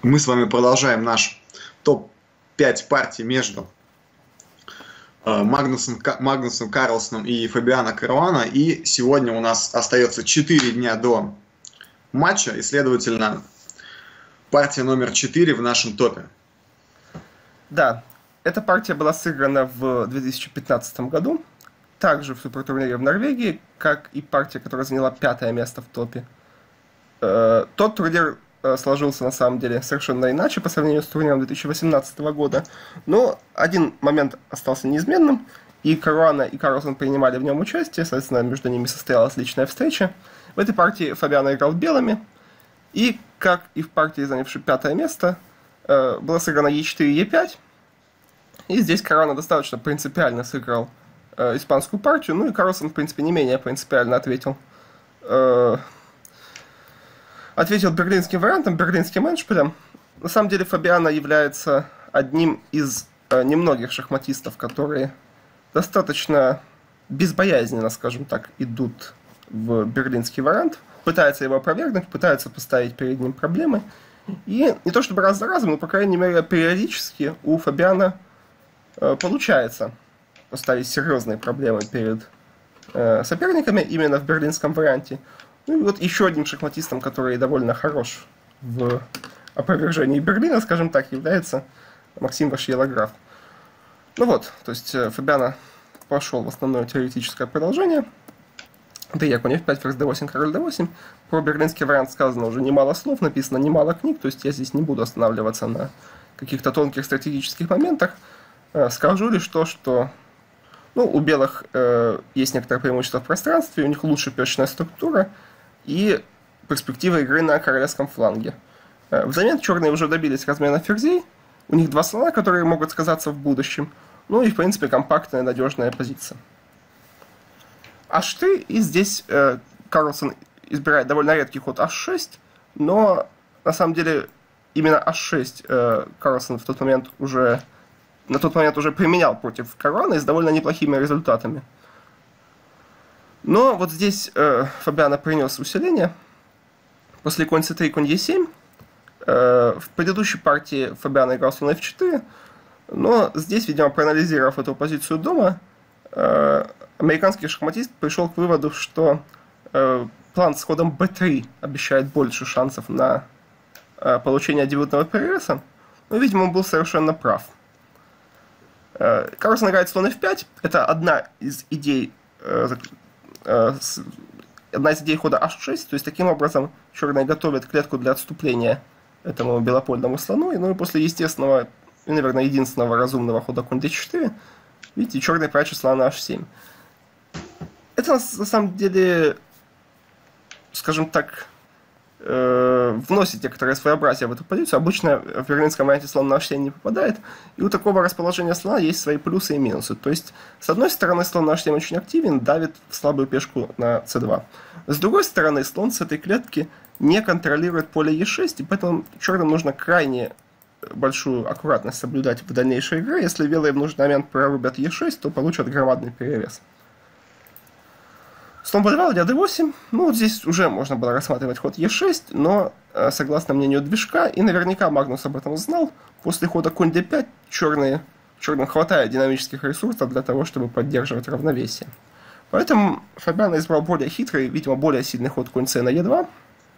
Мы с вами продолжаем наш топ-5 партий между Магнусом Карлсеном и Фабиано Каруана. И сегодня у нас остается 4 дня до матча, и, следовательно, партия номер 4 в нашем топе. Да, эта партия была сыграна в 2015 году, также в супертурнире в Норвегии, как и партия, которая заняла 5-е место в топе. Тот турнир сложился на самом деле совершенно иначе по сравнению с турниром 2018 года, но один момент остался неизменным, и Каруана и Карлсен принимали в нем участие, соответственно, между ними состоялась личная встреча. В этой партии Фабиано играл белыми, и, как и в партии, занявшей 5-е место, было сыграно Е4, Е5, и здесь Каруана достаточно принципиально сыграл испанскую партию, ну и Карлсен, в принципе, не менее принципиально ответил берлинским вариантом, берлинским эндшпилем. На самом деле Фабиано является одним из немногих шахматистов, которые достаточно безбоязненно, скажем так, идут в берлинский вариант, пытаются его опровергнуть, пытаются поставить перед ним проблемы. И не то чтобы раз за разом, но, по крайней мере, периодически у Фабиано получается поставить серьезные проблемы перед соперниками именно в берлинском варианте. Ну и вот еще одним шахматистом, который довольно хорош в опровержении Берлина, скажем так, является Максим Вашиелограф. Ну вот, то есть Фабиано пошел в основное теоретическое продолжение. d конь f5, ферзь d8, король d8. Про берлинский вариант сказано уже немало слов, написано немало книг, то есть я здесь не буду останавливаться на каких-то тонких стратегических моментах. Скажу лишь то, что у белых есть некоторое преимущество в пространстве, у них лучше пешечная структура и перспектива игры на королевском фланге. Взамен черные уже добились размена ферзей, у них 2 слона, которые могут сказаться в будущем, ну и в принципе компактная надежная позиция. H3, и здесь Карлсен избирает довольно редкий ход H6, но на самом деле именно H6 Карлсен на тот момент уже применял против Каруана и с довольно неплохими результатами. Но вот здесь Фабиано принес усиление. После конь c3, конь e7. В предыдущей партии Фабиано играл слон f4. Но здесь, видимо, проанализировав эту позицию дома, американский шахматист пришел к выводу, что план с ходом b3 обещает больше шансов на получение дебютного перевеса. Но, видимо, он был совершенно прав. Карлсен играет слон f5. Это одна из идей хода h6. То есть, таким образом, черные готовят клетку для отступления этому белопольному слону. И после естественного и, наверное, единственного разумного хода конь d4, видите, черные прячут слона на h7. Это, на самом деле, скажем так, вносит некоторое своеобразие в эту позицию. Обычно в берлинском варианте слон на h7 не попадает, и у такого расположения слона есть свои плюсы и минусы. То есть, с одной стороны, слон на h7 очень активен, давит слабую пешку на c2. С другой стороны, слон с этой клетки не контролирует поле e6, и поэтому черным нужно крайне большую аккуратность соблюдать в дальнейшей игре. Если белые в нужный момент прорубят e6, то получат громадный перевес. Слон b2, ладья d8. Вот здесь уже можно было рассматривать ход e6, но согласно мнению движка, и наверняка Магнус об этом знал, после хода конь d5 черным хватает динамических ресурсов для того, чтобы поддерживать равновесие. Поэтому Фабиано избрал более хитрый, видимо, более сильный ход конь c на e2.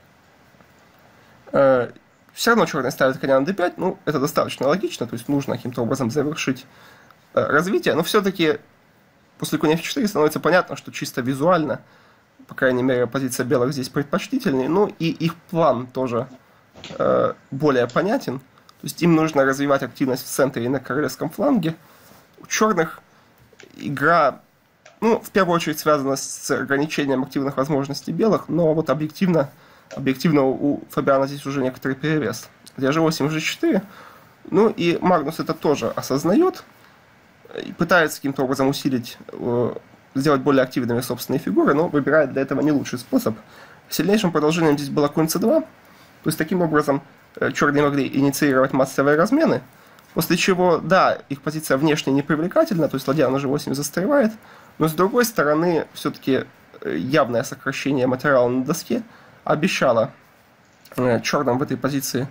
Все равно черные ставят коня на d5, это достаточно логично, то есть нужно каким-то образом завершить развитие, но все-таки после коня f4 становится понятно, что чисто визуально, по крайней мере, позиция белых здесь предпочтительнее, и их план тоже более понятен. То есть им нужно развивать активность в центре и на королевском фланге. У черных игра, в первую очередь связана с ограничением активных возможностей белых, но вот объективно у Фабиано здесь уже некоторый перевес. Ладья g8, g4. И Магнус это тоже осознает, и пытается каким-то образом усилить, сделать более активными собственные фигуры, но выбирает для этого не лучший способ. Сильнейшим продолжением здесь была конь c2, то есть таким образом черные могли инициировать массовые размены, после чего, да, их позиция внешне непривлекательна, то есть ладья на g8 застревает, но с другой стороны, все-таки явное сокращение материала на доске обещало черным в этой позиции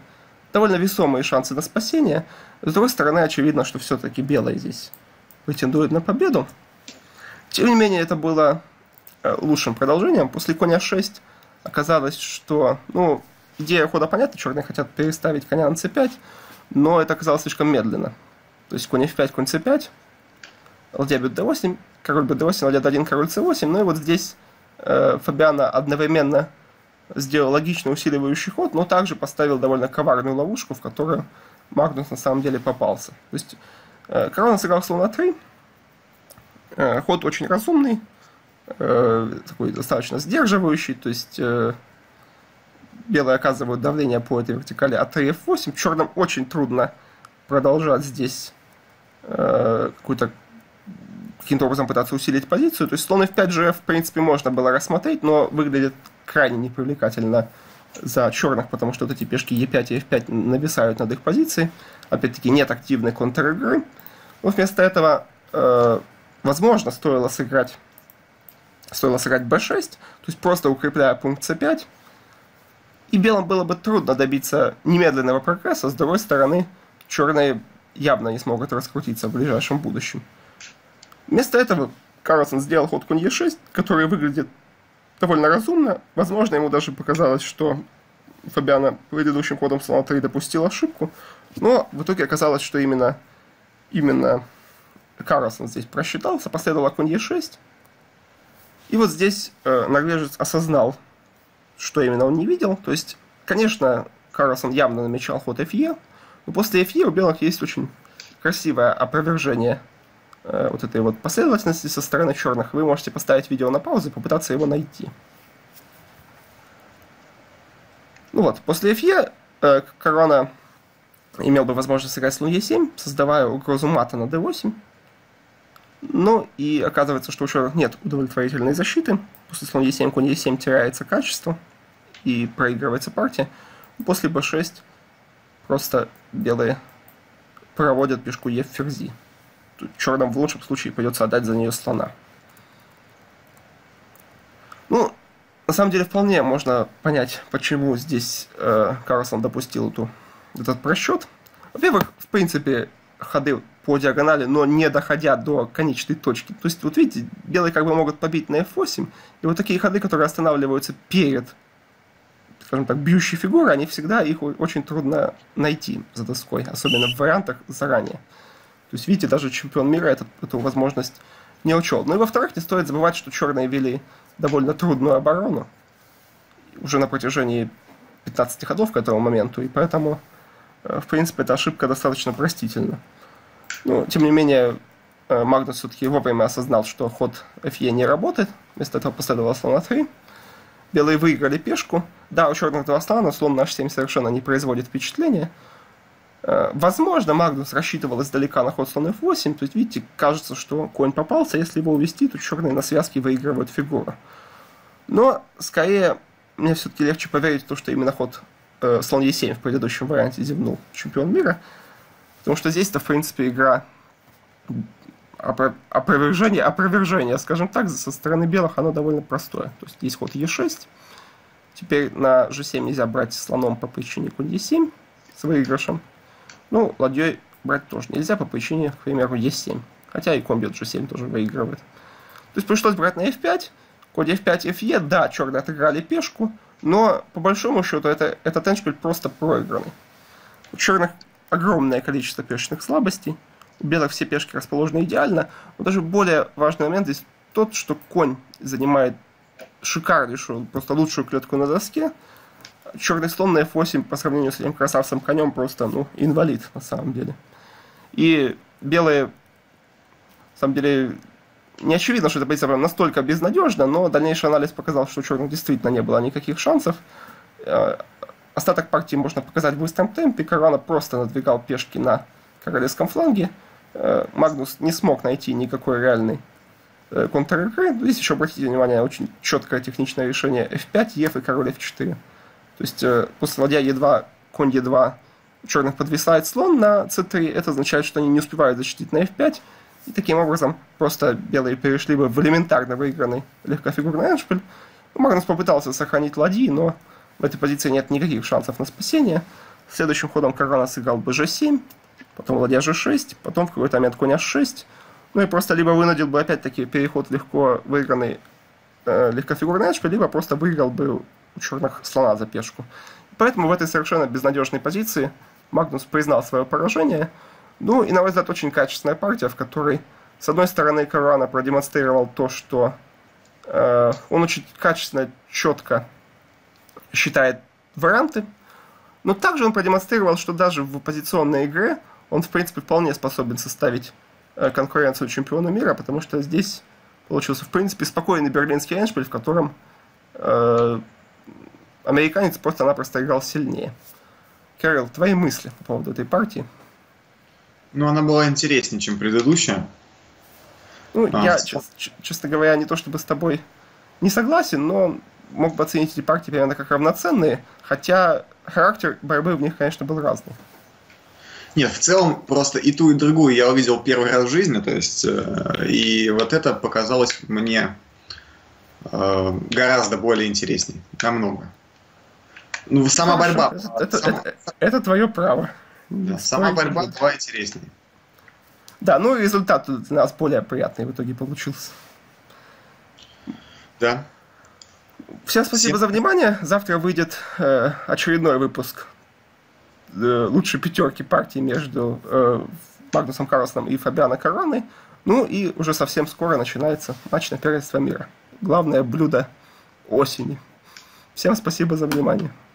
довольно весомые шансы на спасение. С другой стороны, очевидно, что все-таки белые здесь претендуют на победу. Тем не менее, это было лучшим продолжением. После коня 6 оказалось, что, идея хода понятна, черные хотят переставить коня на c5, но это оказалось слишком медленно. То есть конь f5, конь c5, ладья бьет d8, король бьет d8, ладья d1, король c8. Ну и вот здесь Фабиано одновременно сделал логично усиливающий ход, но также поставил довольно коварную ловушку, в которую Магнус на самом деле попался. То есть Корона сыграл слон на 3. Ход очень разумный, такой достаточно сдерживающий, то есть белые оказывают давление по этой вертикали А3, F8. Черным очень трудно продолжать здесь каким-то образом пытаться усилить позицию. То есть слон F5 GF в принципе можно было рассмотреть, но выглядит крайне непривлекательно за черных, потому что вот эти пешки E5 и F5 нависают над их позицией. Опять-таки нет активной контр-игры. Но вместо этого, возможно, стоило сыграть b6, то есть просто укрепляя пункт c5. И белым было бы трудно добиться немедленного прогресса. С другой стороны, черные явно не смогут раскрутиться в ближайшем будущем. Вместо этого Карлсон сделал ход конь e6, который выглядит довольно разумно. Возможно, ему даже показалось, что Фабиано предыдущим ходом слона 3 допустил ошибку. Но в итоге оказалось, что именно Карлсон здесь просчитался. Последовало конь e6. И вот здесь норвежец осознал, что именно он не видел. То есть, конечно, Карлсон явно намечал ход fe, но после fe у белых есть очень красивое опровержение вот этой вот последовательности со стороны черных. Вы можете поставить видео на паузу и попытаться его найти. Ну вот, после fe Корона имел бы возможность сыграть слон e7, создавая угрозу мата на d8. Ну и оказывается, что у черных нет удовлетворительной защиты. После слон e7, конь e7 теряется качество и проигрывается партия. После b6 просто белые проводят пешку e в ферзи. Тут черным в лучшем случае придется отдать за нее слона. Ну, на самом деле вполне можно понять, почему здесь Карлсон допустил этот просчет. Во-первых, в принципе, ходы по диагонали, но не доходя до конечной точки. То есть, вот видите, белые как бы могут побить на f8, и вот такие ходы, которые останавливаются перед, скажем так, бьющей фигурой, они всегда, их очень трудно найти за доской, особенно в вариантах заранее. То есть, видите, даже чемпион мира эту возможность не учел. Ну и во-вторых, не стоит забывать, что черные вели довольно трудную оборону уже на протяжении 15 ходов к этому моменту, и поэтому, в принципе, эта ошибка достаточно простительна. Но, тем не менее, Магнус все-таки вовремя осознал, что ход fe не работает. Вместо этого последовало слон на 3. Белые выиграли пешку. Да, у черных 2 слона, но слон на h7 совершенно не производит впечатления. Возможно, Магнус рассчитывал издалека на ход слон f8. То есть, видите, кажется, что конь попался. Если его увести, то черные на связке выигрывают фигуру. Но, скорее, мне все-таки легче поверить в то, что именно ход слон e7 в предыдущем варианте зевнул чемпион мира. Потому что здесь-то, в принципе, игра опровержение, скажем так, со стороны белых, оно довольно простое. То есть, есть ход e6. Теперь на g7 нельзя брать слоном по причине конь e7 с выигрышем. Ну, ладьей брать тоже нельзя по причине, к примеру, e7. Хотя и конь бьет g7 тоже выигрывает. То есть, пришлось брать на f5. Конь f5, fe, да, черные отыграли пешку, но, по большому счету, этот эндшпиль просто проигранный. У черных огромное количество пешечных слабостей. У белых все пешки расположены идеально. Но даже более важный момент здесь тот, что конь занимает шикарнейшую, просто лучшую клетку на доске. Черный слон на f8 по сравнению с этим красавцем конем просто, инвалид на самом деле. И белые, на самом деле, не очевидно, что эта позиция прям настолько безнадежна, но дальнейший анализ показал, что у черных действительно не было никаких шансов. Остаток партии можно показать в быстром темпе. Корона просто надвигал пешки на королевском фланге. Магнус не смог найти никакой реальной контр-игры. Здесь еще, обратите внимание, очень четкое техничное решение f5, ef и король f4. То есть после ладья e2, конь e2 у черных подвисает слон на c3. Это означает, что они не успевают защитить на f5. И таким образом просто белые перешли бы в элементарно выигранный легкофигурный эндшпиль. Магнус попытался сохранить ладьи, но в этой позиции нет никаких шансов на спасение. Следующим ходом Корона сыграл бы G7, потом ладья G6, потом в какой-то момент конь H6. Ну и просто либо вынудил бы опять-таки переход легко выигранный легкофигурный HP, либо просто выиграл бы у черных слона за пешку. Поэтому в этой совершенно безнадежной позиции Магнус признал свое поражение. Ну и, на мой взгляд, очень качественная партия, в которой, с одной стороны, Caruana продемонстрировал то, что он очень качественно, четко считает варианты, но также он продемонстрировал, что даже в позиционной игре он, в принципе, вполне способен составить конкуренцию чемпиону мира, потому что здесь получился, в принципе, спокойный берлинский эндшпиль, в котором американец просто-напросто играл сильнее. Кирилл, твои мысли по поводу этой партии? Ну, она была интереснее, чем предыдущая. Ну, я, честно говоря, не то чтобы с тобой не согласен, но мог бы оценить эти партии примерно как равноценные, хотя характер борьбы в них, конечно, был разный. Нет, в целом просто и ту, и другую я увидел первый раз в жизни, то есть, и вот это показалось мне гораздо более интересней, намного. Ну, сама борьба. Это твое право. Да, сама борьба была интереснее. Да, ну и результат для нас более приятный в итоге получился. Да. Всем спасибо за внимание. Завтра выйдет очередной выпуск лучшей пятерки партий между Магнусом Карлсеном и Фабиано Каруаной. Ну и уже совсем скоро начинается матч на первенство мира. Главное блюдо осени. Всем спасибо за внимание.